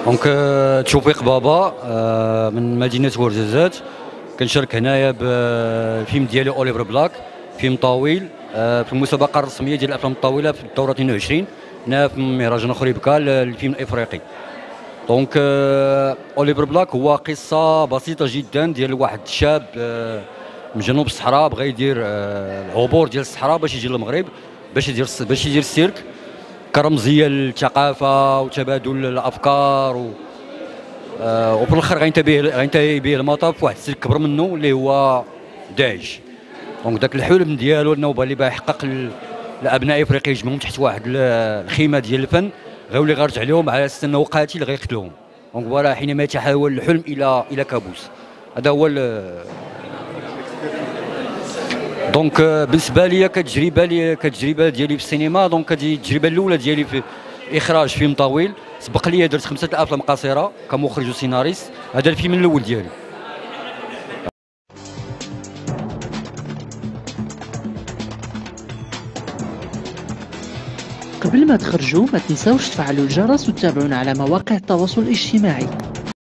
دونك توفيق بابا من مدينة ورزازات. كنشارك هنايا بالفيلم ديالي اوليفر بلاك، فيلم طويل في المسابقة الرسمية ديال الأفلام الطويلة في الدورة 22 هنا في مهرجان خريبكا للفيلم الإفريقي. دونك اوليفر بلاك هو قصة بسيطة جدا ديال واحد الشاب من جنوب الصحراء بغى يدير العبور ديال الصحراء باش يجي للمغرب باش يدير السيرك كرمزيه للثقافه وتبادل الافكار وفي الاخر غينتهي به المطاف في واحد السيرك كبر منه اللي هو داعش. دونك داك الحلم ديالو انه اللي باه يحقق الابناء افريقيا يجمعهم تحت واحد الخيمه ديال الفن غيولي غيرجع لهم على اساس انه قاتل غيقتلهم. دونك فوالا حينما يتحول الحلم الى كابوس. هذا هو دونك بالنسبه لي كتجربه ديالي في السينما. دونك هذه التجربه الاولى ديالي في اخراج فيلم طويل. سبق لي درت 5 افلام قصيره كمخرج وسيناريست، هذا الفيلم الاول ديالي. قبل ما تخرجوا ما تنساوش تفعلوا الجرس وتتابعونا على مواقع التواصل الاجتماعي.